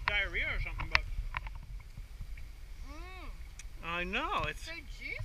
diarrhea or something, but Mmm. I know it's So juicy.